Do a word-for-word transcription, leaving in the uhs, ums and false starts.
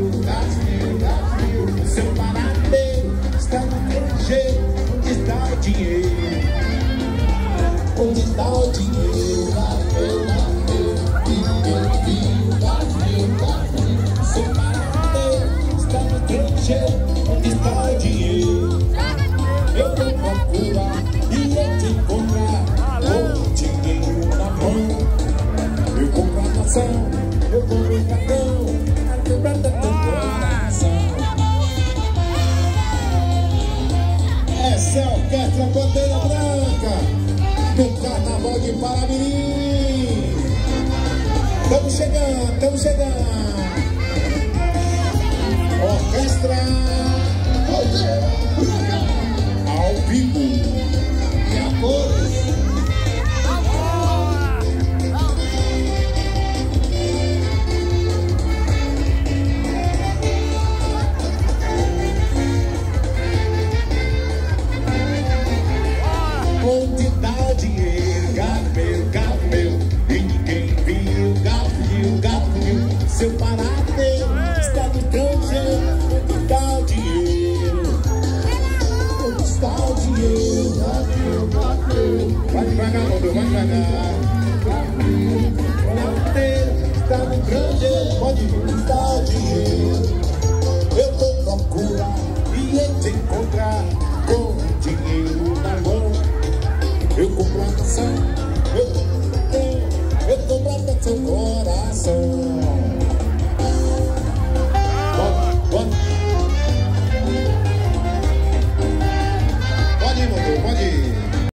Brasil, Brasil, seu paradeiro está no estrangeiro. Onde está o dinheiro? Onde está o dinheiro? Brasil, Brasil, Brasil, Brasil, Brasil, seu paradeiro está no estrangeiro. Onde está o dinheiro? Eu vou procurar e eu te encontrar com o dinheiro na mão. Eu compro a nação, eu compro o cartão, a quebrada do coração. Essa é a Orquestra Bandeira Branca do Carnaval de Paramirim. Estamos chegando, estamos chegando. Orquestra Bandeira Branca ao vivo e a cores. Onde tá o dinheiro? Gato meu, gato meu, e ninguém viu. Gato viu, gato viu, seu paradeiro está no estrangeiro. Onde tá o dinheiro? Onde está o dinheiro? Gato meu, gato meu, vai devagar, Rodô, vai devagar. O paradeiro está no estrangeiro. Pode vir, onde está o dinheiro? Eu vou procurar e eu te encontro.